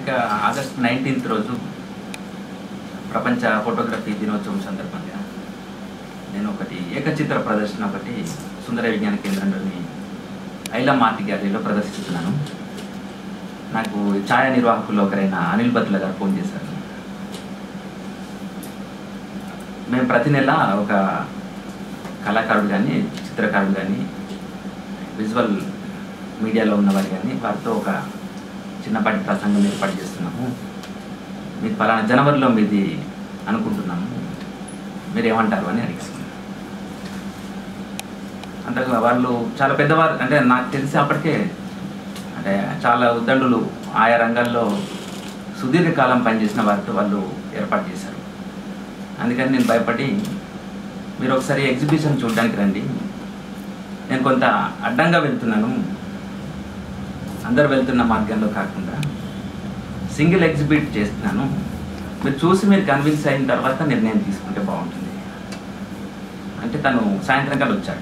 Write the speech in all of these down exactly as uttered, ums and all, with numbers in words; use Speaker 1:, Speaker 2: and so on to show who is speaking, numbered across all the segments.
Speaker 1: ఇక August nineteenth రోజు ప్రపంచ ఫోటోగ్రఫీ దినోత్సవం సందర్భంగా నేను ఒకటి ఏకచిత్ర ప్రదర్శన ఒకటి సుందర విజ్ఞాన కేంద్రంలోని ఐలమ్ ఆర్ట్ గ్యాలరీలో ప్రదర్శిస్తున్నాను. నాకు ఛాయా నిర్వాహకుల్లో ఒకరైన అనిల్ బత్తుల గారు ఫోన్ చేశారు. మేము ప్రతి నెల ఒక కళాకారుడు కానీ చిత్రకారుడు కానీ విజువల్ మీడియాలో ఉన్నవారు కానీ వారితో ఒక చిన్నపాటి ప్రసంగం ఏర్పాటు చేస్తున్నాము. మీకు పలానా జనవరిలో మీది అనుకుంటున్నాము, మీరు ఏమంటారు అని అడిగారు. అంటే వాళ్ళు చాలా పెద్దవారు, అంటే నాకు తెలిసి అప్పటికే అంటే చాలా ఉద్దండులు ఆయా రంగాల్లో సుదీర్ఘకాలం పనిచేసిన వారితో వాళ్ళు ఏర్పాటు చేశారు. అందుకని నేను భయపడి మీరు ఒకసారి ఎగ్జిబిషన్ చూడడానికి రండి, నేను కొంత అడ్డంగా వెళ్తున్నాను, అందరు వెళ్తున్న మార్గంలో కాకుండా సింగిల్ ఎగ్జిబిట్ చేస్తున్నాను, మీరు చూసి మీరు కన్విన్స్ అయిన తర్వాత నిర్ణయం తీసుకుంటే బాగుంటుంది అంటే తను సాయంత్రం కాలం వచ్చాడు.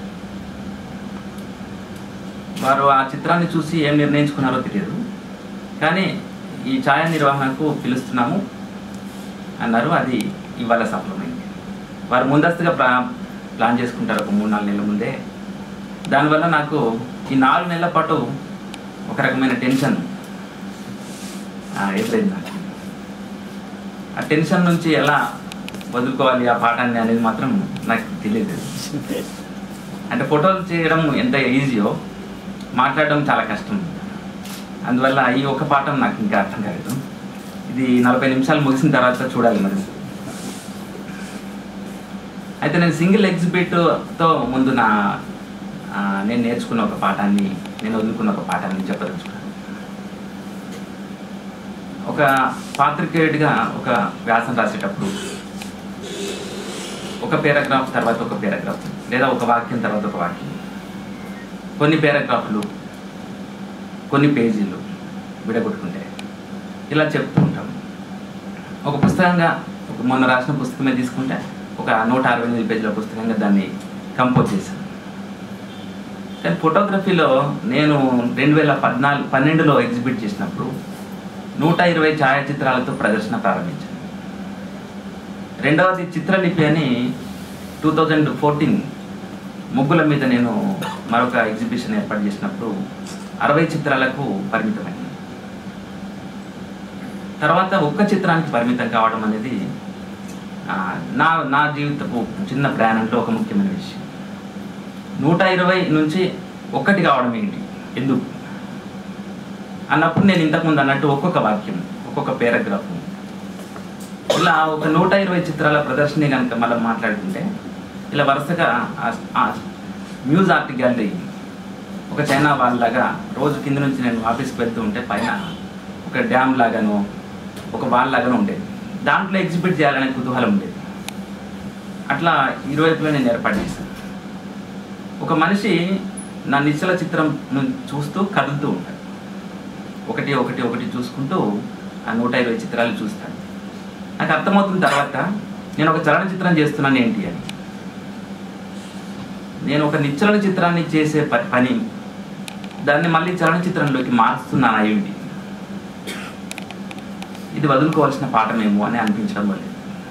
Speaker 1: వారు ఆ చిత్రాన్ని చూసి ఏం నిర్ణయించుకున్నారో తెలియదు, కానీ ఈ ఛాయా నిర్వహణకు పిలుస్తున్నాము అన్నారు. అది ఇవాళ సఫలమైంది. వారు ముందస్తుగా ప్లా ప్లాన్ చేసుకుంటారు ఒక మూడు నాలుగు నెలల ముందే. దానివల్ల నాకు ఈ నాలుగు నెలల పాటు ఒక రకమైన టెన్షన్ ఎదురైంది. నాకు ఆ టెన్షన్ నుంచి ఎలా వదులుకోవాలి ఆ పాఠాన్ని అనేది మాత్రం నాకు తెలియదు. అంటే ఫోటోలు చేయడం ఎంత ఈజీయో మాట్లాడడం చాలా కష్టం. అందువల్ల ఈ ఒక పాఠం నాకు ఇంకా అర్థం కాలేదు. ఇది నలభై నిమిషాలు ముగిసిన తర్వాత చూడాలి మరి. అయితే నేను సింగిల్ ఎగ్జిబిట్తో ముందు నా నేను నేర్చుకున్న ఒక పాఠాన్ని, నేను వదులుకున్న ఒక పాఠాన్ని చెప్పదలుచుకున్నాను. ఒక పాత్రికేయుడిగా ఒక వ్యాసం రాసేటప్పుడు ఒక పేరాగ్రాఫ్ తర్వాత ఒక పేరాగ్రాఫ్ లేదా ఒక వాక్యం తర్వాత ఒక వాక్యం, కొన్ని పేరాగ్రాఫ్లు కొన్ని పేజీలు విడగొట్టుకుంటే ఇలా చెప్తూ ఉంటాం. ఒక పుస్తకంగా ఒక మొన్న రాసిన పుస్తకమే తీసుకుంటే ఒక నూట అరవై ఎనిమిది పేజీల పుస్తకంగా దాన్ని కంపోజ్ చేశాను. కానీ ఫోటోగ్రఫీలో నేను రెండు వేల పద్నాలుగు పన్నెండులో ఎగ్జిబిట్ చేసినప్పుడు నూట ఇరవై ఛాయాచిత్రాలతో ప్రదర్శన ప్రారంభించాను. రెండవది చిత్రలిపి అని టూ థౌజండ్ ఫోర్టీన్ ముగ్గుల మీద నేను మరొక ఎగ్జిబిషన్ ఏర్పాటు చేసినప్పుడు అరవై చిత్రాలకు పరిమితమైంది. తర్వాత ఒక్క చిత్రానికి పరిమితం కావడం అనేది నా నా జీవితపు చిన్న ప్రయాణంలో ఒక ముఖ్యమైన విషయం. నూట ఇరవై నుంచి ఒక్కటి కావడం ఏంటి, ఎందుకు అన్నప్పుడు నేను ఇంతకుముందు అన్నట్టు ఒక్కొక్క వాక్యం ఒక్కొక్క పేరాగ్రాఫ్ ఇలా ఒక నూట ఇరవై చిత్రాల ప్రదర్శన కనుక మళ్ళీ మాట్లాడుకుంటే ఇలా వరుసగా మ్యూజ్ ఆర్ట్ గ్యాలరీ ఒక చైనా వాళ్ళలాగా రోజు కింద నుంచి నేను ఆఫీస్కి వెళ్తూ ఉంటే పైన ఒక డ్యామ్ లాగానో ఒక వాల్ లాగానో ఉండేది. దాంట్లో ఎగ్జిబిట్ చేయాలనే కుతూహలం ఉండేది. అట్లా ఇరువైపులో నేను ఏర్పాటు చేశాను. ఒక మనిషి నా నిశ్చల చిత్రం చూస్తూ కదులుతూ ఉంటాడు. ఒకటి ఒకటి ఒకటి చూసుకుంటూ ఆ నూట ఇరవై చిత్రాలు చూస్తాడు. నాకు అర్థమవుతున్న తర్వాత నేను ఒక చలనచిత్రం చేస్తున్నాను ఏంటి అని. నేను ఒక నిశ్చల చిత్రాన్ని చేసే పని దాన్ని మళ్ళీ చలనచిత్రంలోకి మార్చుతున్నాను ఏమిటి, ఇది వదులుకోవాల్సిన పాఠమేమో అని అనిపించడం వల్ల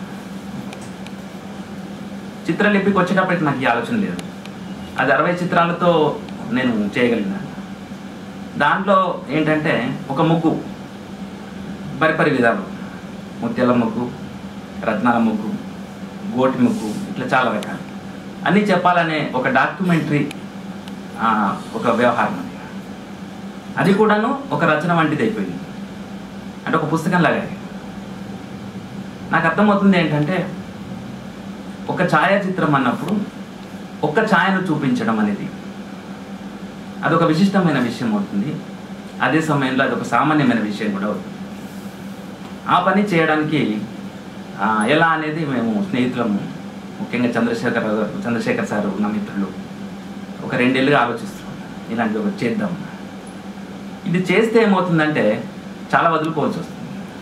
Speaker 1: చిత్రలిపికి వచ్చేటప్పటికి నాకు ఈ ఆలోచన లేదు. అది అరవై చిత్రాలతో నేను చేయగలిగినాను. దాంట్లో ఏంటంటే ఒక ముగ్గు పరిపరి విధాలు, ముత్యాల ముగ్గు, రత్నాల ముగ్గు, గోటి ముగ్గు, ఇట్లా చాలా రకాలు అన్నీ చెప్పాలనే ఒక డాక్యుమెంటరీ ఒక వ్యవహారం అది. అది కూడాను ఒక రచన వంటిది అయిపోయింది, అంటే ఒక పుస్తకం లాగా. నాకు అర్థమవుతుంది ఏంటంటే ఒక ఛాయాచిత్రం అన్నప్పుడు ఒక్క ఛాయను చూపించడం అనేది అదొక విశిష్టమైన విషయం అవుతుంది. అదే సమయంలో అదొక సామాన్యమైన విషయం కూడా అవుతుంది. ఆ పని చేయడానికి ఎలా అనేది మేము స్నేహితులము, ముఖ్యంగా చంద్రశేఖర్ చంద్రశేఖర్ సారు నా మిత్రులు ఒక రెండేళ్ళుగా ఆలోచిస్తున్నాం ఇలాంటి ఒకటి చేద్దాం. ఇది చేస్తే ఏమవుతుందంటే చాలా వదులుకోవాల్సి వస్తుంది.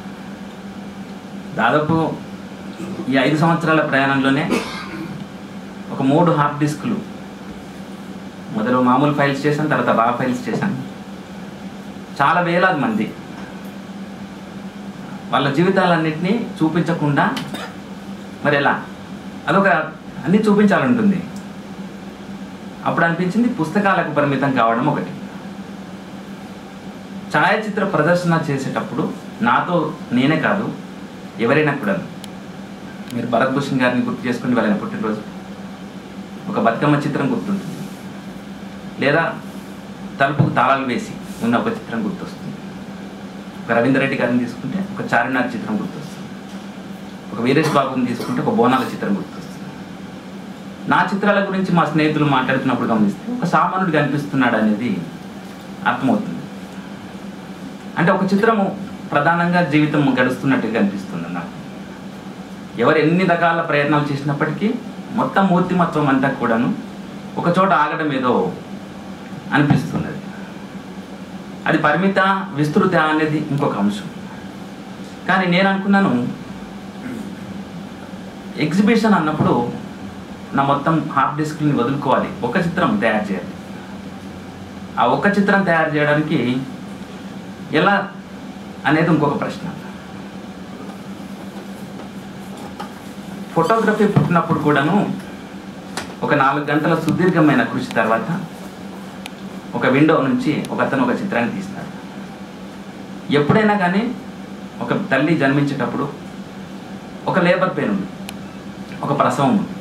Speaker 1: దాదాపు ఈ ఐదు సంవత్సరాల ప్రయాణంలోనే ఒక మూడు హార్డ్ డిస్కులు, మొదలు మామూలు ఫైల్స్ చేశాను, తర్వాత రా ఫైల్స్ చేశాను. చాలా వేలాది మంది వాళ్ళ జీవితాలన్నింటినీ చూపించకుండా మరి ఎలా, అదొక అన్నీ చూపించాలంటుంది. అప్పుడు అనిపించింది పుస్తకాలకు పరిమితం కావడం ఒకటి. ఛాయాచిత్ర ప్రదర్శన చేసేటప్పుడు నాతో నేనే కాదు, ఎవరైనా కూడా, మీరు భరత్ భూషణ్ గారిని గుర్తు చేసుకుని వెళ్ళిన పుట్టినరోజు ఒక బతుకమ్మ చిత్రం గుర్తుంటుంది, లేదా తలుపుకు తాళాలు వేసి ఉన్న ఒక చిత్రం గుర్తొస్తుంది. ఒక రవీంద్ర రెడ్డి గారిని తీసుకుంటే ఒక చార్మినార్ చిత్రం గుర్తొస్తుంది. ఒక వీరేష్ బాబుని తీసుకుంటే ఒక బోనాల చిత్రం గుర్తొస్తుంది. నా చిత్రాల గురించి మా స్నేహితులు మాట్లాడుతున్నప్పుడు గమనిస్తే ఒక సామాన్యుడు కనిపిస్తున్నాడు అనేది అర్థమవుతుంది. అంటే ఒక చిత్రము ప్రధానంగా జీవితం గడుస్తున్నట్టుగా కనిపిస్తుంది నాకు. ఎవరు ఎన్ని రకాల ప్రయత్నాలు చేసినప్పటికీ మొత్తం మూర్తిమత్వం అంతా కూడాను ఒక చోట ఆగడం ఏదో అనిపిస్తున్నది. అది పరిమిత విస్తృత అనేది ఇంకొక అంశం. కానీ నేను అనుకున్నాను, ఎగ్జిబిషన్ అన్నప్పుడు నా మొత్తం హార్డ్ డిస్క్ని వదులుకోవాలి, ఒక చిత్రం తయారు చేయాలి. ఆ ఒక్క చిత్రం తయారు చేయడానికి ఎలా అనేది ఇంకొక ప్రశ్న. ఫోటోగ్రఫీ పుట్టినప్పుడు కూడాను ఒక నాలుగు గంటల సుదీర్ఘమైన కృషి తర్వాత ఒక విండో నుంచి ఒక అతను ఒక చిత్రాన్ని తీస్తాడు. ఎప్పుడైనా కానీ ఒక తల్లి జన్మించేటప్పుడు ఒక లేబర్ పెయిన్ ఉంది, ఒక ప్రసవం ఉంది.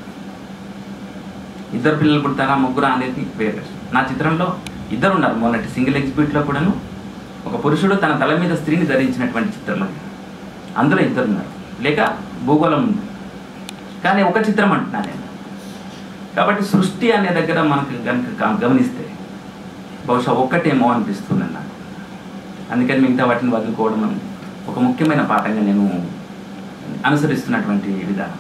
Speaker 1: ఇద్దరు పిల్లలు పుడతారా ముగ్గురా అనేది వేరే. నా చిత్రంలో ఇద్దరు ఉన్నారు. మొన్నటి సింగిల్ ఎగ్జిబిట్లో కూడాను ఒక పురుషుడు తన తల మీద స్త్రీని ధరించినటువంటి చిత్రం అది, అందులో ఇద్దరు ఉన్నారు. లేక భూగోళం ఉంది, కానీ ఒక చిత్రం అంటున్నా నేను. కాబట్టి సృష్టి అనే దగ్గర మనకు కనుక గమనిస్తే బహుశా ఒక్కటేమో అనిపిస్తుంది నాకు. అందుకని మిగతా వాటిని వదులుకోవడం ఒక ముఖ్యమైన పాఠంగా నేను అనుసరిస్తున్నటువంటి విధానం.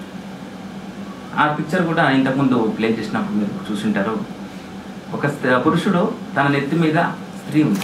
Speaker 1: ఆ పిక్చర్ కూడా ఇంతకుముందు ప్లే చేసినప్పుడు మీరు చూసుంటారు. ఒక పురుషుడు తన నెత్తి మీద స్త్రీ ఉంది.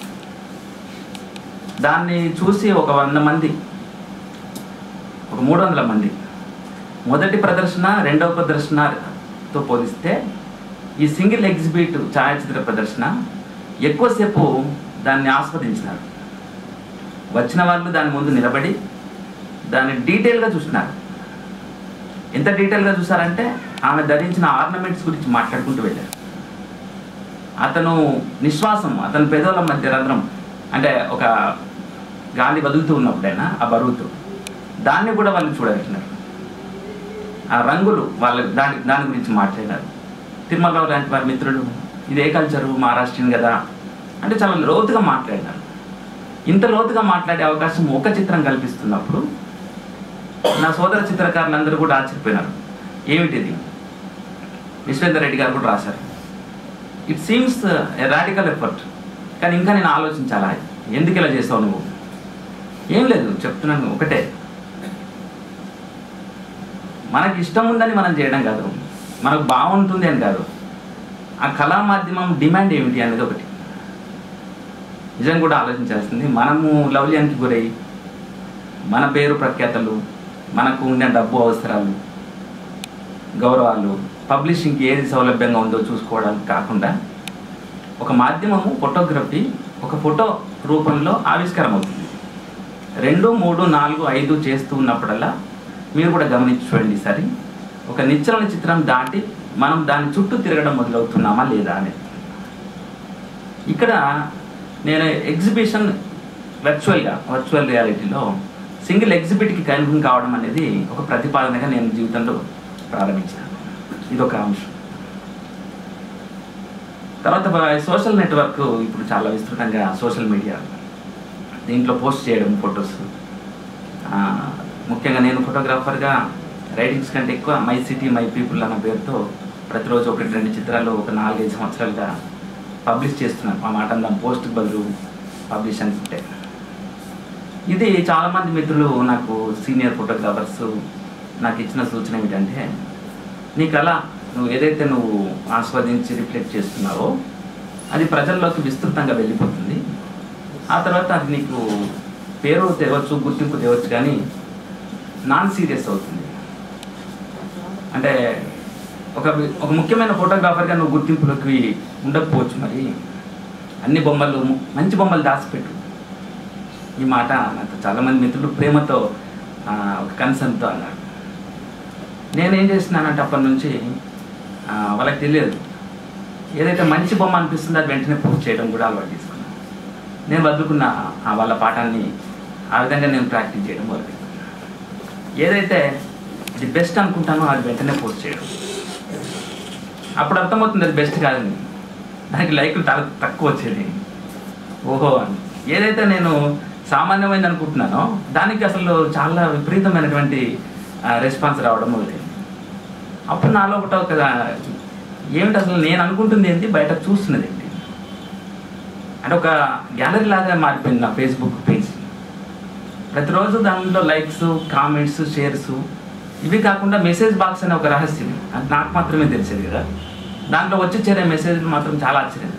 Speaker 1: దాన్ని చూసి ఒక వంద మంది ఒక మూడు వందల మంది మొదటి ప్రదర్శన రెండవ ప్రదర్శనతో పోలిస్తే ఈ సింగిల్ ఎగ్జిబిట్ ఛాయాచిత్ర ప్రదర్శన ఎక్కువసేపు దాన్ని ఆస్వాదించినారు. వచ్చిన వాళ్ళు దాని ముందు నిలబడి దాన్ని డీటెయిల్గా చూసినారు. ఎంత డీటెయిల్గా చూసారంటే ఆమె ధరించిన ఆర్నమెంట్స్ గురించి మాట్లాడుకుంటూ వెళ్ళారు. అతను నిశ్వాసం, అతని పెదవుల మధ్య రంధ్రం, అంటే ఒక గాలి వదులుతూ ఉన్నప్పుడైనా ఆ బరువుతో దాన్ని కూడా వాళ్ళు చూడగలిగినారు. ఆ రంగులు వాళ్ళు దాని దాని గురించి మాట్లాడినారు. తిరుమలరావు లాంటి వారి మిత్రులు ఇది ఏ కల్చరు, మహారాష్ట్రీయన్ కదా అంటే చాలా లోతుగా మాట్లాడినారు. ఇంత లోతుగా మాట్లాడే అవకాశం ఒక చిత్రం కల్పిస్తున్నప్పుడు నా సోదర చిత్రకారులందరూ కూడా ఆశ్చర్యపోయినారు. ఏమిటిది? విశ్వేందర్ రెడ్డి గారు కూడా రాశారు. It seems a radical effort. కానీ ఇంకా నేను ఆలోచించాలా, ఎందుకు ఇలా చేసావు నువ్వు? ఏం లేదు, చెప్తున్నాను ఒకటే, మనకి ఇష్టం ఉందని మనం చేయడం కాదు, మనకు బాగుంటుంది అని కాదు. ఆ కళా మాధ్యమం డిమాండ్ ఏమిటి అనేది ఒకటి నిజం కూడా ఆలోచించాల్సింది. మనము లౌల్యానికి గురై మన పేరు ప్రఖ్యాతలు, మనకు ఉండే డబ్బు అవసరాలు, గౌరవాలు, పబ్లిషింగ్కి ఏది సౌలభ్యంగా ఉందో చూసుకోవడానికి కాకుండా ఒక మాధ్యమము ఫోటోగ్రఫీ ఒక ఫోటో రూపంలో ఆవిష్కారం అవుతుంది. రెండు మూడు నాలుగు ఐదు చేస్తూ ఉన్నప్పుడల్లా మీరు కూడా గమనించి చూడండి ఈసారి, ఒక నిశ్చలన చిత్రం దాటి మనం దాని చుట్టూ తిరగడం మొదలవుతున్నామా లేదా అనేది. ఇక్కడ నేను ఎగ్జిబిషన్ వర్చువల్గా వర్చువల్ రియాలిటీలో సింగిల్ ఎగ్జిబిట్కి కనుగొని కావడం అనేది ఒక ప్రతిపాదనగా నేను జీవితంలో ప్రారంభించాను. ఇదొక అంశం. తర్వాత సోషల్ నెట్వర్క్ ఇప్పుడు చాలా విస్తృతంగా సోషల్ మీడియా దీంట్లో పోస్ట్ చేయడం ఫొటోస్. ముఖ్యంగా నేను ఫోటోగ్రాఫర్గా రైటింగ్స్ కంటే ఎక్కువ మై సిటీ మై పీపుల్ అన్న పేరుతో ప్రతిరోజు ఒకటి రెండు చిత్రాలు ఒక నాలుగైదు సంవత్సరాలుగా పబ్లిష్ చేస్తున్నాను. ఆ మాట దాని పోస్ట్ బదులు పబ్లిష్ అనుకుంటే ఇది చాలామంది మిత్రులు నాకు సీనియర్ ఫోటోగ్రాఫర్స్ నాకు ఇచ్చిన సూచన ఏమిటంటే, నీ కళ నువ్వు ఏదైతే నువ్వు ఆస్వాదించి రిఫ్లెక్ట్ చేస్తున్నావో అది ప్రజల్లోకి విస్తృతంగా వెళ్ళిపోతుంది. ఆ తర్వాత అది నీకు పేరు తేవచ్చు, గుర్తింపు తేవచ్చు, కానీ నాన్ సీరియస్ అవుతుంది. అంటే ఒక ఒక ముఖ్యమైన ఫోటోగ్రాఫర్గా నువ్వు గుర్తింపులోకి ఉండకపోవచ్చు. మరి అన్ని బొమ్మలు మంచి బొమ్మలు దాచిపెట్టు, ఈ మాట నాతో చాలామంది మిత్రులు ప్రేమతో ఒక కన్సర్న్తో అన్నారు. నేనేం చేస్తున్నానంటే అప్పటి నుంచి వాళ్ళకి తెలియదు, ఏదైతే మంచి బొమ్మ అనిపిస్తుందో అది వెంటనే పోస్ట్ చేయడం కూడా అలవాటు తీసుకున్నాను. నేను వదులుకున్న వాళ్ళ పాఠాన్ని ఆ విధంగా నేను ప్రాక్టీస్ చేయడం మొదలుపెట్టాను. ఏదైతే అది బెస్ట్ అనుకుంటానో అది వెంటనే పోస్ట్ చేయడం. అప్పుడు అర్థమవుతుంది అది బెస్ట్ కాదని, దానికి లైక్లు చాలా తక్కువ వచ్చేది. ఓహో అని ఏదైతే నేను సామాన్యమైనది అనుకుంటున్నానో దానికి అసలు చాలా విపరీతమైనటువంటి రెస్పాన్స్ రావడం మొదలైంది. అప్పుడు నాలో ఒకటి ఒక ఏమిటి అసలు నేను అనుకుంటుంది ఏంటి, బయట చూస్తున్నది ఏంటి, అంటే ఒక గ్యాలరీ లాగా మారిపోయింది నా ఫేస్బుక్ పేజ్. ప్రతిరోజు దానిలో లైక్స్, కామెంట్స్, షేర్స్, ఇవి కాకుండా మెసేజ్ బాక్స్ అనే ఒక రహస్యం అది నాకు మాత్రమే తెలిసేది కదా. దాంట్లో వచ్చి చేరే మెసేజ్లు మాత్రం చాలా ఆశ్చర్యం.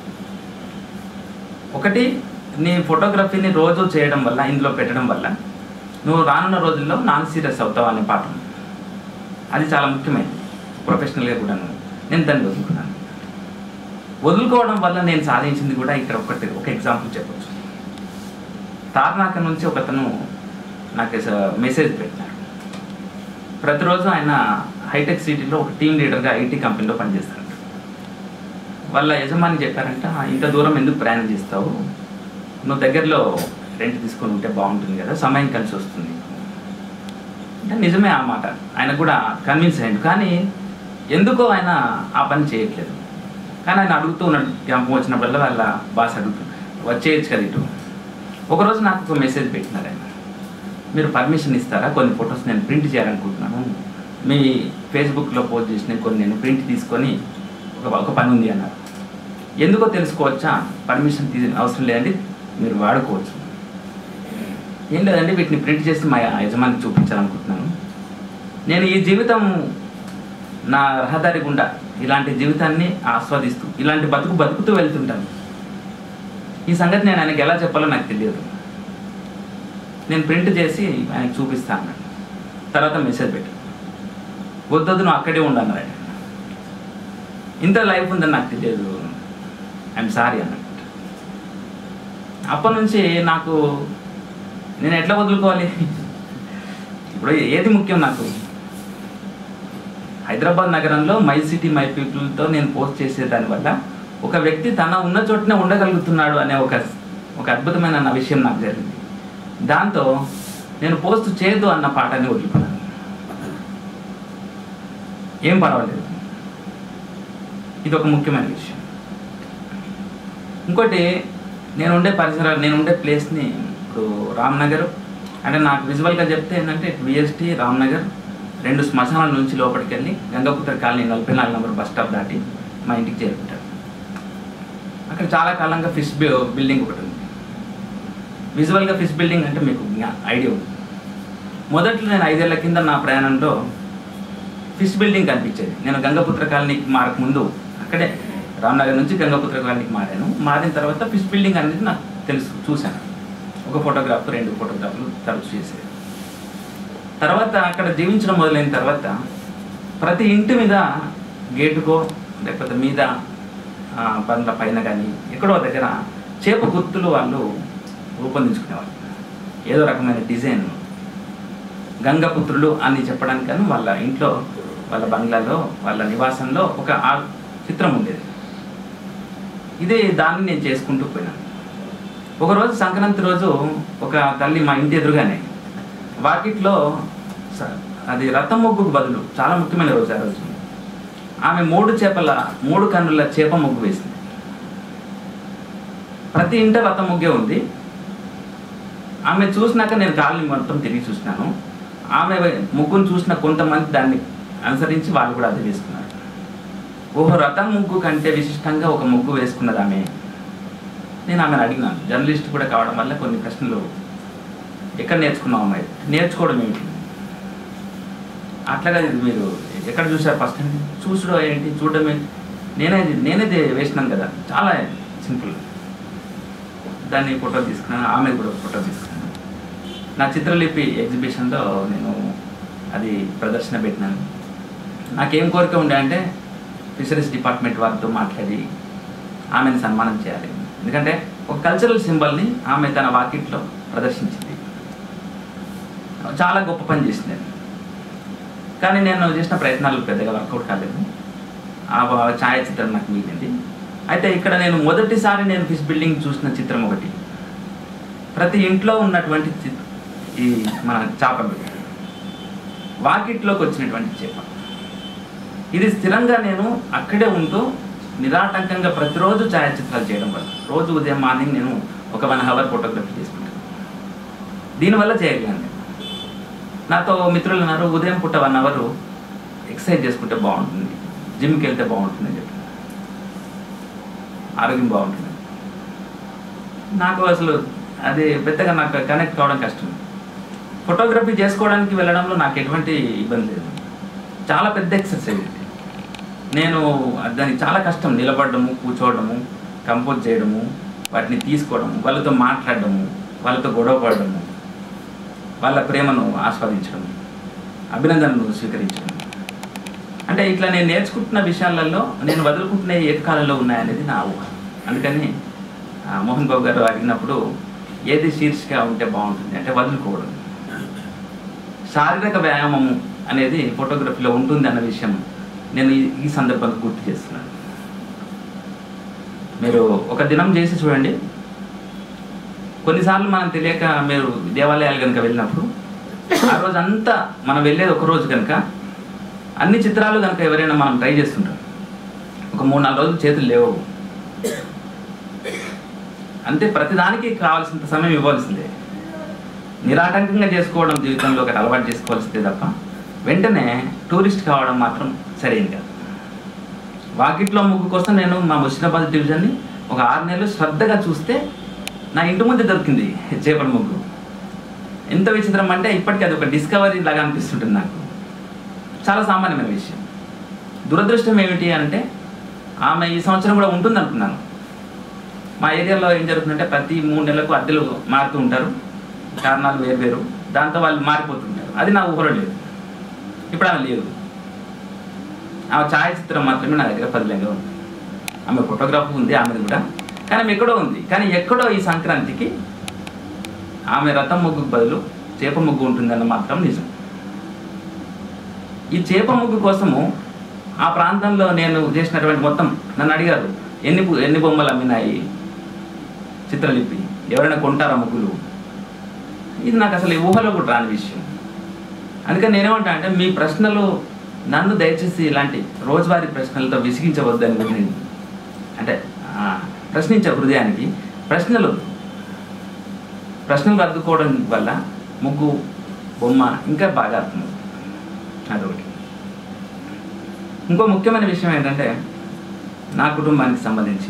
Speaker 1: ఒకటి, నీ ఫోటోగ్రఫీని రోజు చేయడం వల్ల, ఇందులో పెట్టడం వల్ల నువ్వు రానున్న రోజుల్లో నాన్ సీరియస్ అవుతావు అనే పాఠం. అది చాలా ముఖ్యమైనది. ప్రొఫెషనల్గా కూడా నేను దాన్ని వదులుకున్నాను. వదులుకోవడం వల్ల నేను సాధించింది కూడా ఇక్కడ ఒకటి ఒక ఎగ్జాంపుల్ చెప్పచ్చు. తార్నాక నుంచి ఒకతను నాకు మెసేజ్ పెట్టినాడు. ప్రతిరోజు ఆయన హైటెక్ సిటీలో ఒక టీమ్ లీడర్గా ఐటీ కంపెనీలో పనిచేస్తాడు. వాళ్ళ యజమాని చెప్పారంట, ఇంత దూరం ఎందుకు ప్రయాణం చేస్తావు, నువ్వు దగ్గరలో రెంట్ తీసుకొని ఉంటే బాగుంటుంది కదా, సమయం కలిసి వస్తుంది అంటే. నిజమే ఆ మాట, ఆయన కూడా కన్విన్స్ అయ్యాడు. కానీ ఎందుకో ఆయన ఆ పని చేయట్లేదు. కానీ ఆయన అడుగుతూ ఉన్నాడు, క్యాంపు వచ్చినప్పుడల్లా వాళ్ళ బాస్ అడుగుతున్నాడు, వచ్చేయచ్చు కదా ఇటు. ఒకరోజు నాకు ఒక మెసేజ్ పెట్టినారు ఆయన, మీరు పర్మిషన్ ఇస్తారా, కొన్ని ఫొటోస్ నేను ప్రింట్ చేయాలనుకుంటున్నాను, మీ ఫేస్బుక్లో పోస్ట్ చేసిన కొన్ని నేను ప్రింట్ తీసుకొని ఒక ఒక పని ఉంది అన్నారు. ఎందుకో తెలుసుకోవచ్చా, పర్మిషన్ తీ అవసరం లేదండి, మీరు వాడుకోవచ్చు. ఏం లేదండి, వీటిని ప్రింట్ చేసి మా యజమానికి చూపించాలనుకుంటున్నాను. నేను ఈ జీవితం నా రహదారి గుండా ఇలాంటి జీవితాన్ని ఆస్వాదిస్తూ ఇలాంటి బతుకు బతుకుతూ వెళ్తుంటాను. ఈ సంగతి నేను ఆయనకి ఎలా చెప్పాలో నాకు తెలియదు. నేను ప్రింట్ చేసి ఆయనకు చూపిస్తాను అన్నాడు. తర్వాత మెసేజ్ పెట్టాను, వద్దొద్దు నువ్వు అక్కడే ఉండన్నారు ఆయన, ఇంత లైఫ్ ఉందని నాకు తెలియదు, ఐఎమ్ సారీ అన్నట్టు. అప్పటి నుంచి నాకు నేను ఎట్లా వదులుకోవాలి, ఇప్పుడు ఏది ముఖ్యం నాకు, హైదరాబాద్ నగరంలో మై సిటీ మై పీపుల్తో నేను పోస్ట్ చేసే దానివల్ల ఒక వ్యక్తి తన ఉన్న చోటనే ఉండగలుగుతున్నాడు అనే ఒక ఒక అద్భుతమైన విషయం నాకు జరిగింది. దాంతో నేను పోస్ట్ చేయదు అన్న పాఠాన్ని వదులుకున్నాను. ఏం పర్వాలేదు, ఇది ఒక ముఖ్యమైన విషయం. ఇంకోటి, నేను ఉండే పరిసరాలు, నేను ఉండే ప్లేస్ని ఇప్పుడు రామ్నగర్ అంటే నాకు విజువల్గా చెప్తే ఏంటంటే విఎస్టీ రామ్నగర్ రెండు శ్మశానాల నుంచి లోపలికి వెళ్ళి గంగాపుత్ర కాలనీ నలభై నాలుగు నెంబర్ బస్ స్టాప్ దాటి మా ఇంటికి చేరుకుంటారు. అక్కడ చాలా కాలంగా ఫిష్ బిల్డింగ్ ఒకటి ఉంది. విజువల్గా ఫిష్ బిల్డింగ్ అంటే మీకు ఐడియా ఉంది. మొదట్లో నేను ఐదేళ్ల కింద నా ప్రయాణంలో ఫిష్ బిల్డింగ్ కనిపించేది. నేను గంగాపుత్ర కాలనీకి మారక ముందు అక్కడే రామ్నగర్ నుంచి గంగాపుత్ర కాలనీకి మారాను. మారిన తర్వాత ఫిష్ బిల్డింగ్ అనేది నాకు తెలుసు, చూశాను. ఒక ఫోటోగ్రాఫర్ రెండు ఫోటోగ్రాఫర్లు తరచు చేసేది. తర్వాత అక్కడ జీవించడం మొదలైన తర్వాత ప్రతి ఇంటి మీద గేటుకో లేకపోతే మీద బండ్ల పైన కానీ ఎక్కడో దగ్గర చేప గుర్తులు వాళ్ళు రూపొందించుకునేవాళ్ళు. ఏదో రకమైన డిజైన్ గంగపుత్రులు అని చెప్పడానికి కానీ వాళ్ళ ఇంట్లో, వాళ్ళ బంగ్లాలో, వాళ్ళ నివాసంలో ఒక ఆ చిత్రం ఉండేది. ఇదే దాన్ని నేను చేసుకుంటూ పోయినాను. ఒకరోజు సంక్రాంతి రోజు ఒక తల్లి మా ఇంటి ఎదురుగానే వాకిట్లో అది రథం ముగ్గుకు బదులు, చాలా ముఖ్యమైన రోజు ఆ రోజు, ఆమె మూడు చేపల మూడు కన్నుల చేప ముగ్గు వేసింది. ప్రతి ఇంట రథం ముగ్గే ఉంది. ఆమె చూసినాక నేను కాళ్ళని మొత్తం తిరిగి చూసినాను. ఆమె ముగ్గును చూసిన కొంతమంది దాన్ని అనుసరించి వాళ్ళు కూడా అది వేసుకున్నారు. ఓహో, రథం ముగ్గు కంటే విశిష్టంగా ఒక ముగ్గు వేసుకున్నది ఆమె. నేను ఆమెను అడిగినాను, జర్నలిస్ట్ కూడా కావడం వల్ల కొన్ని ప్రశ్నలు, ఎక్కడ నేర్చుకున్నాం అమ్మాయి, నేర్చుకోవడం ఏమిటి, అట్లాగా ఇది మీరు ఎక్కడ చూసారు ఫస్ట్ అంటే, చూసడం ఏంటి, చూడడం ఏంటి, నేనే నేనేది వేసినాను కదా, చాలా సింపుల్. దాన్ని ఫోటో తీసుకున్నాను, ఆమె కూడా ఫోటో తీసుకున్నాను. నా చిత్రలిపి ఎగ్జిబిషన్లో నేను అది ప్రదర్శన పెట్టినాను. నాకేం కోరిక ఉండే అంటే ఫిషరీస్ డిపార్ట్మెంట్ వారితో మాట్లాడి ఆమెను సన్మానం చేయాలి. ఎందుకంటే ఒక కల్చరల్ సింబల్ని ఆమె తన వాకిట్లో ప్రదర్శించింది. చాలా గొప్ప పని చేసింది. కానీ నేను చేసిన ప్రయత్నాలు పెద్దగా వర్కౌట్ కాలేదు. ఆ ఛాయాచిత్రం నాకు మిగిలింది. అయితే ఇక్కడ నేను మొదటిసారి నేను ఫిష్ బిల్డింగ్ చూసిన చిత్రం ఒకటి, ప్రతి ఇంట్లో ఉన్నటువంటి ఈ మన చేపలు, వాకిట్లోకి వచ్చినటువంటి చేప. ఇది స్థిరంగా నేను అక్కడే ఉంటూ నిరాటంకంగా ప్రతిరోజు ఛాయాచిత్రాలు చేయడం వల్ల రోజు ఉదయం మార్నింగ్ నేను ఒక వన్ అవర్ ఫోటోగ్రఫీ చేసుకుంటాను. దీనివల్ల చేయగలను. నాతో మిత్రులు అన్నారు, ఉదయం పూట వన్ అవర్ ఎక్సర్సైజ్ చేసుకుంటే బాగుంటుంది, జిమ్కి వెళ్తే బాగుంటుంది అని చెప్పి, ఆరోగ్యం బాగుంటుంది. నాకు అసలు అది పెద్దగా నాకు కనెక్ట్ కావడం కష్టం. ఫోటోగ్రఫీ చేసుకోవడానికి వెళ్ళడంలో నాకు ఎటువంటి ఇబ్బంది లేదు. చాలా పెద్ద ఎక్సర్సైజ్ ఇది. నేను దానికి చాలా కష్టం, నిలబడము, కూర్చోవడము, కంపోజ్ చేయడము, వాటిని తీసుకోవడము, వాళ్ళతో మాట్లాడడము, వాళ్ళతో గొడవ పడడము, వాళ్ళ ప్రేమను ఆస్వాదించడము, అభినందనను స్వీకరించడం. అంటే ఇట్లా నేను నేర్చుకుంటున్న విషయాలలో నేను వదులుకుంటున్న ఏకకాలంలో ఉన్నాయనేది నా ఊహ. అందుకని మోహన్ బాబు గారు అడిగినప్పుడు ఏది శీర్షిక ఉంటే బాగుంటుంది అంటే వదులుకోవడం, శారీరక వ్యాయామము అనేది ఫోటోగ్రఫీలో ఉంటుంది అన్న విషయం నేను ఈ సందర్భంగా గుర్తు చేస్తున్నాను. మీరు ఒక దినం చేసి చూడండి. కొన్నిసార్లు మనం తెలియక మీరు దేవాలయాలు కనుక వెళ్ళినప్పుడు ఆ రోజు అంతా మనం వెళ్ళేది ఒక రోజు కనుక అన్ని చిత్రాలు కనుక ఎవరైనా మనం ట్రై చేస్తుంటాం, ఒక మూడు నాలుగు రోజులు చేతులు లేవు. అంతే, ప్రతిదానికి కావాల్సినంత సమయం ఇవ్వాల్సిందే. నిరాటంకంగా చేసుకోవడం జీవితంలో ఒకటి అలవాటు చేసుకోవాల్సిందే తప్ప వెంటనే టూరిస్ట్ కావడం మాత్రం సరైనది కాదు. వాకిట్లో ముగ్గు కోసం నేను మా ముషిరాబాద్ డివిజన్ని ఒక ఆరు నెలలు శ్రద్ధగా చూస్తే నా ఇంటి ముందే దొరికింది చేపల ముగ్గు. ఎంత విచిత్రం అంటే ఇప్పటికీ అది ఒక డిస్కవరీ లాగా అనిపిస్తుంటుంది నాకు. చాలా సామాన్యమైన విషయం. దురదృష్టం ఏమిటి అంటే ఆమె ఈ సంవత్సరం కూడా ఉంటుంది అనుకున్నాను. మా ఏరియాలో ఏం జరుగుతుందంటే ప్రతి మూడు నెలలకు అద్దెలు మారుతూ ఉంటారు, కారణాలు వేరు వేరు, దాంతో వాళ్ళు మారిపోతుంటారు. అది నా ఊహలో లేదు. ఇప్పుడు ఆమె లేదు. ఆమె ఛాయాచిత్రం మాత్రమే నా దగ్గర పదిలంగా ఉంది. ఆమె ఫోటోగ్రాఫ్ ఉంది ఆమెది కూడా, కానీ ఆమె ఎక్కడో ఉంది. కానీ ఎక్కడో ఈ సంక్రాంతికి ఆమె రథం ముగ్గుకు బదులు చేప ముగ్గు ఉంటుందన్న మాత్రం నిజం. ఈ చేప ముగ్గు కోసము ఆ ప్రాంతంలో నేను చేసినటువంటి మొత్తం నన్ను అడిగారు, ఎన్ని ఎన్ని బొమ్మలు అమ్మినాయి చిత్రలిపి, ఎవరైనా కొంటారా ముగ్గులు? ఇది నాకు అసలు ఊహలో కూడా రాని విషయం. అందుకని నేనేమంటా అంటే మీ ప్రశ్నలు నన్ను దయచేసి ఇలాంటి రోజువారీ ప్రశ్నలతో విసిగించవద్దని నేను అంటే ప్రశ్నించే హృదయానికి ప్రశ్నలు ప్రశ్నలు అద్దుకోవడం వల్ల ముగ్గు బొమ్మ ఇంకా బాగా అర్థమవుతుంది. అదొకటి. ఇంకో ముఖ్యమైన విషయం ఏంటంటే నా కుటుంబానికి సంబంధించి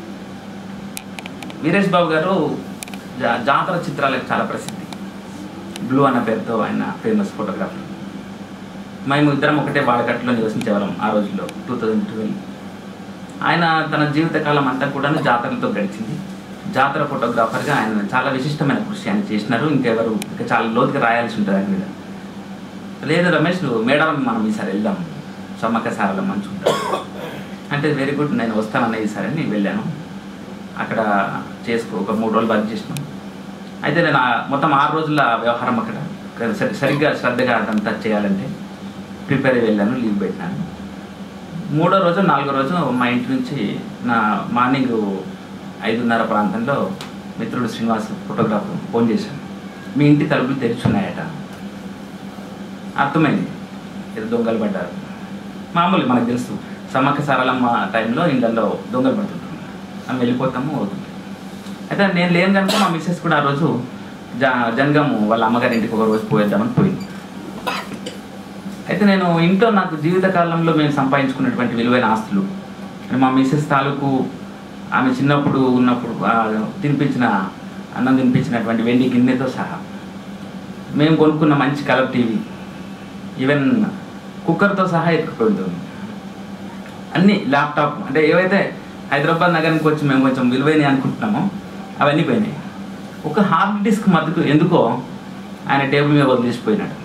Speaker 1: వీరేష్ బాబు గారు జా జాతర చిత్రాలకు చాలా ప్రసిద్ధి. బ్లూ అన్న పేరుతో ఆయన ఫేమస్ ఫోటోగ్రాఫర్. మేము ఇద్దరం ఒకటే వాడకట్లో నివసించేవాళ్ళం ఆ రోజుల్లో, టూ థౌజండ్ ట్వెల్వ్. ఆయన తన జీవితకాలం అంతా కూడా జాతరలతో గడిచింది. జాతర ఫోటోగ్రాఫర్గా ఆయన చాలా విశిష్టమైన కృషి ఆయన చేసినారు. ఇంకెవరు ఇంకా చాలా లోతుగా రాయాల్సి ఉంటుంది ఆయన మీద. లేదు రమేష్, మేడారం మనం ఈసారి వెళ్దాం, సమ్మక్క సారల మంచి ఉంటారు అంటే వెరీ గుడ్, నేను వస్తానన్న ఈసారి అని వెళ్ళాను. అక్కడ చేసుకో ఒక మూడు రోజులు వర్క్ చేసినాం. అయితే నేను మొత్తం ఆరు రోజుల వ్యవహారం అక్కడ సరిగ్గా శ్రద్ధగా అదంతా చేయాలంటే ప్రిపేర్ అయ్యి వెళ్ళాను, లీవ్ పెట్టినాను. మూడో రోజు నాలుగో రోజు మా ఇంటి నుంచి నా మార్నింగ్ ఐదున్నర ప్రాంతంలో మిత్రుడు శ్రీనివాస్ ఫోటోగ్రాఫర్ ఫోన్ చేశాను, మీ ఇంటి తలుపులు తెరిచున్నాయట. అర్థమైంది, ఏదో దొంగలు పడ్డారు. మామూలు మనకు తెలుసు, సమ్మక్క సారలమ్మ టైంలో ఇళ్ళల్లో దొంగలు పడుతుంటారు, మనం వెళ్ళిపోతాము అవుతుంది. అయితే నేను లేను కనుక మా మిస్సెస్ కూడా ఆ రోజు జ జంగము వాళ్ళ అమ్మగారి ఇంటికి ఒక రోజు పోయేద్దామని పోయింది. అయితే నేను ఇంట్లో నాకు జీవితకాలంలో మేము సంపాదించుకున్నటువంటి విలువైన ఆస్తులు, మా మిస్సెస్ తాలూకు ఆమె చిన్నప్పుడు ఉన్నప్పుడు తినిపించిన అన్నం తినిపించినటువంటి వెండి గిన్నెతో సహా, మేము కొనుక్కున్న మంచి కలర్ టీవీ, ఈవెన్ కుక్కర్తో సహా ఎత్తుకుపోయింది. అన్నీ ల్యాప్టాప్ అంటే ఏవైతే హైదరాబాద్ నగరానికి వచ్చి మేము కొంచెం విలువైనవి అనుకుంటున్నామో అవన్నీ పోయినాయి. ఒక హార్డ్ డిస్క్ మధ్యకు ఎందుకో ఆయన టేబుల్ మీద వదిలేసిపోయినాడు.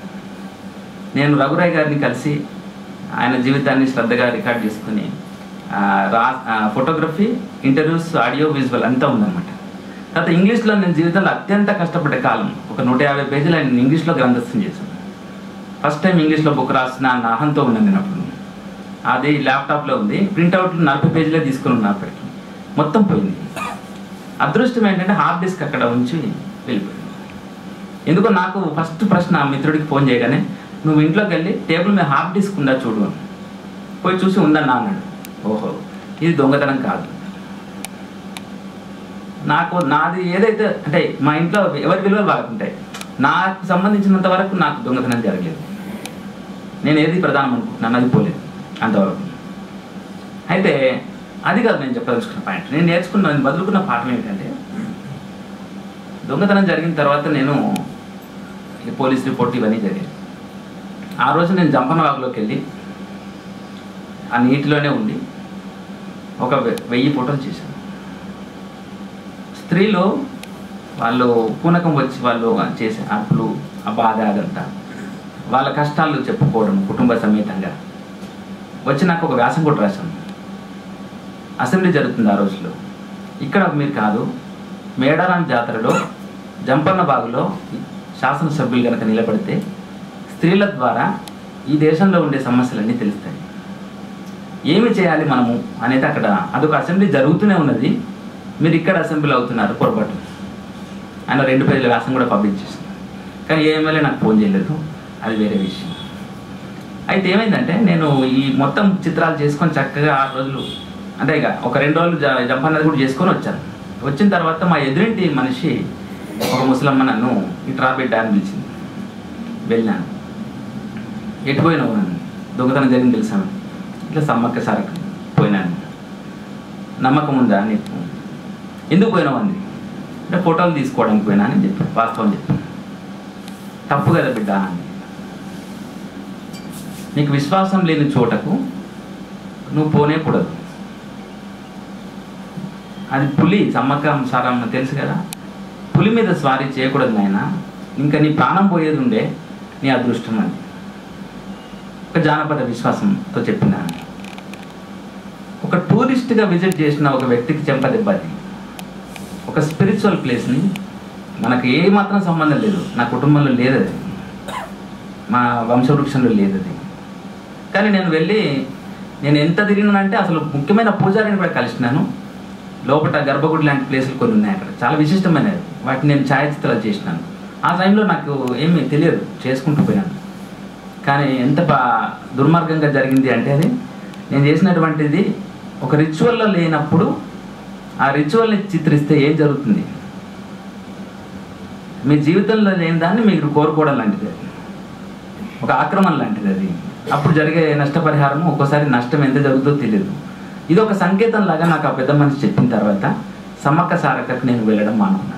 Speaker 1: నేను రఘురాయ్ గారిని కలిసి ఆయన జీవితాన్ని శ్రద్ధగా రికార్డ్ చేసుకుని రా ఫోటోగ్రఫీ, ఇంటర్వ్యూస్, ఆడియో, విజువల్ అంతా ఉందన్నమాట. తర్వాత ఇంగ్లీష్లో నేను జీవితంలో అత్యంత కష్టపడ్డ కాలం ఒక నూట యాభై పేజీలు నేను ఇంగ్లీష్లో గ్రంథస్థం చేశాను. ఫస్ట్ టైం ఇంగ్లీష్లో బుక్ రాసిన నా అహంతో ఉన్నాను నేను అప్పుడు. అది ల్యాప్టాప్లో ఉంది, ప్రింట్అవుట్లు నలభై పేజీలే తీసుకుని ఉన్నా అప్పటికి. మొత్తం పోయింది. అదృష్టం ఏంటంటే హార్డ్ డిస్క్ అక్కడ ఉంచి వెళ్ళిపోయింది. ఎందుకో నాకు ఫస్ట్ ప్రశ్న మిత్రుడికి ఫోన్ చేయగానే, నువ్వు ఇంట్లోకి వెళ్ళి టేబుల్ మీద హార్డ్ డిస్క్ ఉందా చూడు, పోయి చూసి ఉందన్నా అన్నాడు. ఓహో, ఇది దొంగతనం కాదు. నాకు నాది ఏదైతే అంటే మా ఇంట్లో ఎవరి విలువలు బాగుంటాయి, నాకు సంబంధించినంత వరకు నాకు దొంగతనం జరగలేదు. నేను ఏది ప్రధానం అనుకుంటున్నాను, అది పోలేదు అంతవరకు. అయితే అది కాదు నేను చెప్పదలుచుకున్న పాయింట్. నేను నేర్చుకున్న నేను బదులుకున్న పాఠం ఏంటంటే, దొంగతనం జరిగిన తర్వాత నేను పోలీస్ రిపోర్ట్ ఇవన్నీ జరిగాయి. ఆ రోజు నేను జంపనవాగులోకి వెళ్ళి ఆ నీటిలోనే ఉండి ఒక వెయ్యి ఫోటోలు చేశాను. స్త్రీలు వాళ్ళు పూనకం వచ్చి వాళ్ళు చేసే అప్పులు, ఆ బాధ, అదంతా వాళ్ళ కష్టాలు చెప్పుకోవడం కుటుంబ సమేతంగా వచ్చి నాకు ఒక వ్యాసం కూడా రాశాను. అసెంబ్లీ జరుగుతుంది ఆ రోజులో. ఇక్కడ మీరు కాదు, మేడారం జాతరలో జంపన్న బాగులో శాసనసభ్యులు కనుక నిలబడితే స్త్రీల ద్వారా ఈ దేశంలో ఉండే సమస్యలన్నీ తెలుస్తాయి. ఏమి చేయాలి మనము అనేది అక్కడ అదొక అసెంబ్లీ జరుగుతూనే ఉన్నది. మీరు ఇక్కడ అసెంబ్లీ అవుతున్నారు పొరపాటు. ఆయన రెండు పేజీల వ్యాసం కూడా పబ్లిష్ చేసింది. కానీ ఏ ఎమ్మెల్యే నాకు ఫోన్ చేయలేదు, అది వేరే విషయం. అయితే ఏమైందంటే, నేను ఈ మొత్తం చిత్రాలు చేసుకొని చక్కగా ఆరు రోజులు అంటే ఇక ఒక రెండు రోజులు జ జంపన్నది కూడా చేసుకొని వచ్చాను. వచ్చిన తర్వాత మా ఎదురింటి మనిషి ఒక ముసలమ్మ నన్ను ఇట్రా బిడ్డ అని పిలిచింది. వెళ్ళాను. ఎటుపోయినావు నన్ను, దొంగతనం జరిగింది తెలుసాను. ఇట్లా సమ్మక్క సారకు పోయినాను. నమ్మకం ఉందా నీకు, ఎందుకు పోయినావు అంది. అంటే ఫోటోలు తీసుకోవడానికి పోయినా అని చెప్పి వాస్తవం చెప్పి. తప్పు కదా బిడ్డ అని. నీకు విశ్వాసం లేని చోటకు నువ్వు పోనే కూడదు. అది పులి, సమ్మక్క సారమ్మ తెలుసు కదా, పులి మీద స్వారీ చేయకూడదు నాయన, ఇంకా నీ ప్రాణం పోయేది ఉండే నీ అదృష్టం అని ఒక జానపద విశ్వాసంతో చెప్పినాను. ఒక టూరిస్ట్గా విజిట్ చేసిన ఒక వ్యక్తికి చెంపదెబ్బది. ఒక స్పిరిచువల్ ప్లేస్ని మనకు ఏ మాత్రం సంబంధం లేదు, నా కుటుంబంలో లేదు అది, మా వంశవృక్షంలో లేదు అది. కానీ నేను వెళ్ళి నేను ఎంత తిరిగినానంటే అసలు ముఖ్యమైన పూజారిని కూడా కలిసినాను. లోపల గర్భగుడి లాంటి ప్లేసులు కొన్ని ఉన్నాయి అక్కడ, చాలా విశిష్టమైనవి. వాటిని నేను ఛాయాచిత్రాలు చేసినాను. ఆ టైంలో నాకు ఏమీ తెలియదు, చేసుకుంటూ పోయాను. కానీ ఎంత బా దుర్మార్గంగా జరిగింది అంటే, అది నేను చేసినటువంటిది ఒక రిచువల్లో లేనప్పుడు ఆ రిచువల్ని చిత్రిస్తే ఏం జరుగుతుంది, మీ జీవితంలో లేని దాన్ని మీరు కోరుకోవడం లాంటిది, ఒక ఆక్రమణ లాంటిది అది. అప్పుడు జరిగే నష్టపరిహారము ఒక్కోసారి నష్టం ఎంత జరుగుతుందో తెలియదు. ఇది ఒక సంకేతం లాగా నాకు ఆ పెద్ద మనిషి చెప్పిన తర్వాత సమ్మక్క సారక్కకు నేను వెళ్ళడం మానుకున్నాను.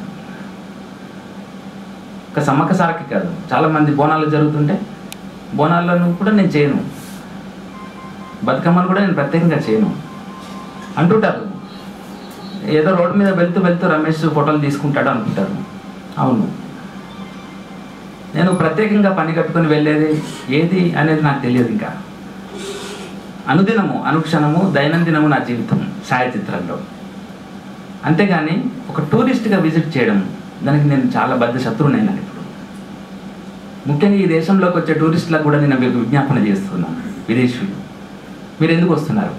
Speaker 1: ఒక సమ్మక్క సారక్క కాదు, చాలామంది బోనాలు జరుగుతుంటే బోనాలను కూడా నేను చేయను, బతుకమ్మను కూడా నేను ప్రత్యేకంగా చేయను అంటుంటారు. ఏదో రోడ్డు మీద వెళ్తూ వెళ్తూ రమేష్ ఫోటోలు తీసుకుంటాడు అనుకుంటారు. అవును, నేను ప్రత్యేకంగా పని కట్టుకొని వెళ్ళేది ఏది అనేది నాకు తెలియదు. ఇంకా అనుదినము అనుక్షణము దైనందినము నా జీవితం ఛాయాచిత్రంలో. అంతేగాని ఒక టూరిస్ట్గా విజిట్ చేయడం దానికి నేను చాలా బద్ద శత్రువునైనాను. ఇప్పుడు ముఖ్యంగా ఈ దేశంలోకి వచ్చే టూరిస్టులకు కూడా నేను విజ్ఞాపన చేస్తున్నాను, విదేశీయులు మీరు ఎందుకు వస్తున్నారు?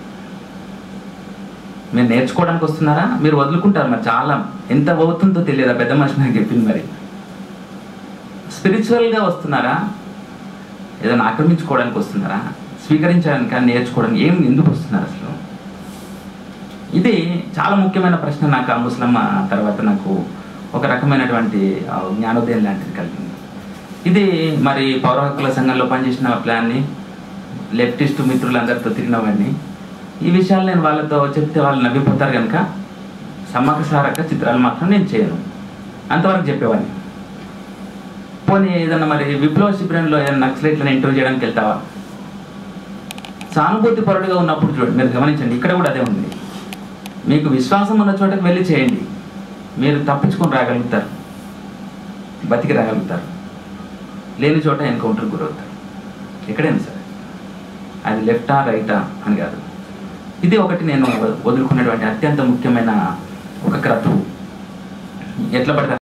Speaker 1: మీరు నేర్చుకోవడానికి వస్తున్నారా? మీరు వదులుకుంటారు. మరి చాలా ఎంత అవుతుందో తెలియదా, పెద్ద మనిషి నాకు చెప్పింది. మరి స్పిరిచువల్గా వస్తున్నారా, ఏదైనా ఆక్రమించుకోవడానికి వస్తున్నారా, స్వీకరించడానికి, నేర్చుకోవడానికి ఏం ఎందుకు వస్తున్నారు అసలు? ఇది చాలా ముఖ్యమైన ప్రశ్న నాకు ఆ ముస్లమ్మ తర్వాత నాకు ఒక రకమైనటువంటి జ్ఞానోదయం లాంటిది కలిగింది. ఇది మరి పౌర హక్కుల సంఘంలో పనిచేసిన ప్లాన్ని లెఫ్టిస్ట్ మిత్రులందరితో తిరిగినవన్నీ ఈ విషయాలు నేను వాళ్ళతో చెప్తే వాళ్ళు నవ్విపోతారు కనుక సమ్మక్క సారక్క చిత్రాలు మాత్రం నేను చేయను అంతవరకు చెప్పేవాడిని. పోనీ ఏదన్నా మరి విప్లవ శిబిరంలో ఏదైనా నక్సలైట్లను ఇంటర్వ్యూ చేయడానికి వెళ్తావా? సానుభూతి పరుడుగా ఉన్నప్పుడు చూడండి, మీరు గమనించండి, ఇక్కడ కూడా అదే ఉంది. మీకు విశ్వాసం ఉన్న చోటకి వెళ్ళి చేయండి, మీరు తప్పించుకొని రాగలుగుతారు, బతికి రాగలుగుతారు. లేని చోట ఎన్కౌంటర్ గురవుతారు. ఎక్కడైనా సరే, అది లెఫ్టా రైటా అని కాదు. ఇది ఒకటి నేను వదులుకున్నటువంటి అత్యంత ముఖ్యమైన ఒక క్రతువు. ఎట్లా పడితే